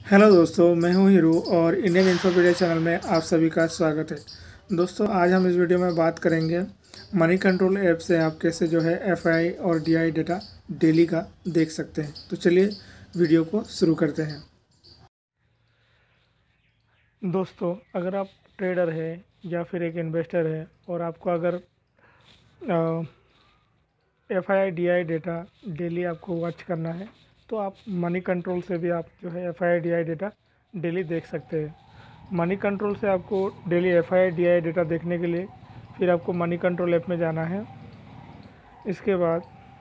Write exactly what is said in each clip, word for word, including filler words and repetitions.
Hello दोस्तों, मैं हूं हीरू और इंडियन इन्फोपीडिया चैनल में आप सभी का स्वागत है। दोस्तों, आज हम इस वीडियो में बात करेंगे मनी कंट्रोल ऐप से आप कैसे जो है एफआई और डीआई डेटा डेली का देख सकते हैं। तो चलिए वीडियो को शुरू करते हैं। दोस्तों, अगर आप ट्रेडर है या फिर एक इन्वेस्टर है और आपको अगर F I D I data daily आपको वॉच करना है तो आप मनी कंट्रोल से भी आप जो है F I D I data daily देख सकते हैं। मनी कंट्रोल से आपको daily F I D I data देखने के लिए फिर आपको मनी कंट्रोल ऐप में जाना है। इसके बाद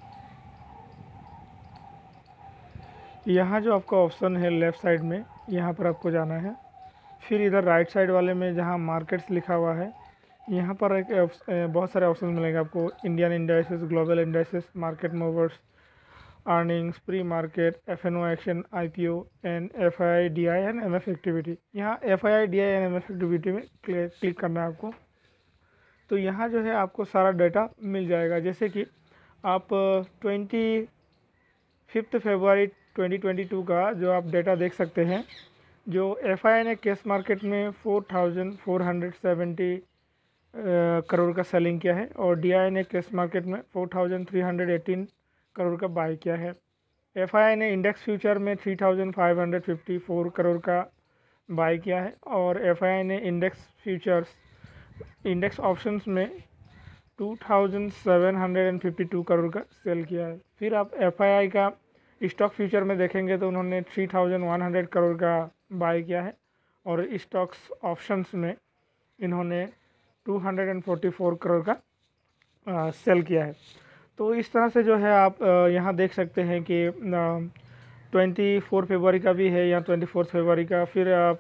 यहाँ जो आपका ऑप्शन है लेफ़्ट साइड में, यहाँ पर आपको जाना है। फिर इधर राइट साइड वाले में जहाँ मार्केट्स लिखा हुआ है, यहाँ पर एक बहुत सारे ऑप्शन मिलेंगे आपको। Indian indices, global indices, market movers, earnings, pre market, F N O action, I P O and F I I D I and M F activity. यहाँ F I I D I and M F activity में click करना है आपको। तो यहाँ जो है आपको सारा डाटा मिल जाएगा। जैसे कि आप ट्वेंटी फिफ्थ फरवरी ट्वेंटी ट्वेंटी टू का जो आप डेटा देख सकते हैं, जो एफ आई आई ने कैश मार्केट में four thousand four hundred seventy crore का सेलिंग किया है और डी आई ने कैश मार्केट में four thousand three hundred eighteen crore का बाई किया है। एफ आई आई ने इंडेक्स फ्यूचर में three thousand five hundred fifty four crore का बाई किया है और एफ आई आई ने इंडेक्स फ्यूचर्स इंडेक्स ऑप्शंस में two thousand seven hundred fifty two crore का सेल किया है। फिर आप एफ आई आई का स्टॉक फ्यूचर में देखेंगे तो उन्होंने three thousand one hundred crore का बाई किया है और स्टॉक्स ऑप्शंस में इन्होंने two hundred forty four crore का आ, सेल किया है। तो इस तरह से जो है आप यहाँ देख सकते हैं कि ट्वेंटी फोर फरवरी का भी है या ट्वेंटी फोर्थ फरवरी का, फिर आप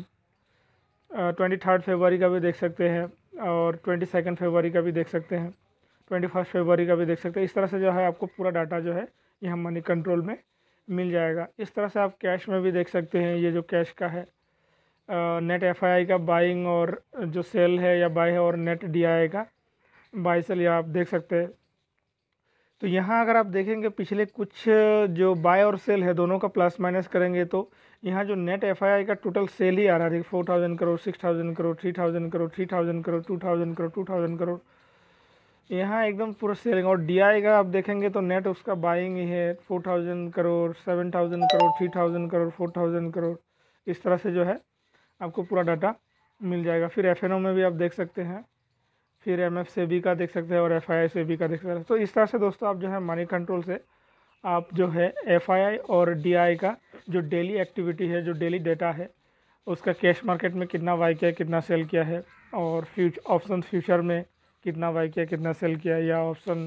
ट्वेंटी थर्ड फरवरी का भी देख सकते हैं और ट्वेंटी सेकेंड फरवरी का भी देख सकते हैं, ट्वेंटी फर्स्ट फरवरी का भी देख सकते हैं। इस तरह से जो है आपको पूरा डाटा जो है यहाँ मनी कंट्रोल में मिल जाएगा। इस तरह से आप कैश में भी देख सकते हैं। ये जो कैश का है नेट एफ आई आई का बाइंग और जो सेल है या बाई है और नेट डी आई आई का बाई सेल या आप देख सकते हैं। तो यहाँ अगर आप देखेंगे पिछले कुछ जो बाय और सेल है दोनों का प्लस माइनस करेंगे तो यहाँ जो नेट एफ आई आई का टोटल सेल ही आ रहा है four thousand crore, six thousand crore, three thousand crore, three thousand crore, two thousand crore, two thousand crore, यहाँ एकदम पूरा सेलिंग। और डी आई का आप देखेंगे तो नेट उसका बाइंग ही है four thousand crore, seven thousand crore, three thousand crore, four thousand crore. इस तरह से जो है आपको पूरा डाटा मिल जाएगा। फिर एफ एन ओ में भी आप देख सकते हैं, फिर एम एफ से बी का देख सकते हैं और एफ आई आई से बी का देख सकते हैं। तो इस तरह से दोस्तों आप जो है मनी कंट्रोल से आप जो है एफ आई आई और डी आई का जो डेली एक्टिविटी है, जो डेली डेटा है, उसका कैश मार्केट में कितना बाई किया, कितना सेल किया है और फ्यूच ऑप्शन फ्यूचर में कितना बाई किया, कितना सेल किया, या ऑप्शन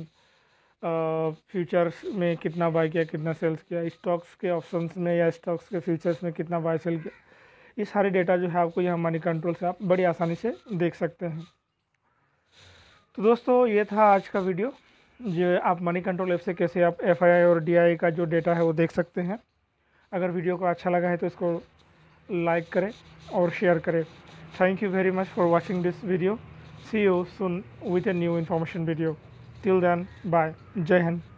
फ्यूचर्स में कितना बाई किया, कितना सेल्स किया, स्टॉक्स के ऑप्शंस में या स्टॉक्स के फ्यूचर्स में कितना बाई सेल किया, ये सारे डेटा जो है आपको यहाँ मनी कंट्रोल से आप बड़ी आसानी से देख सकते हैं। तो दोस्तों, ये था आज का वीडियो, जो आप मनी कंट्रोल ऐप से कैसे आप एफ आई आई और डी आई आई का जो डेटा है वो देख सकते हैं। अगर वीडियो को अच्छा लगा है तो इसको लाइक करें और शेयर करें। Thank you very much for watching this video. See you soon with a new information video. Till then, bye. जय हिंद।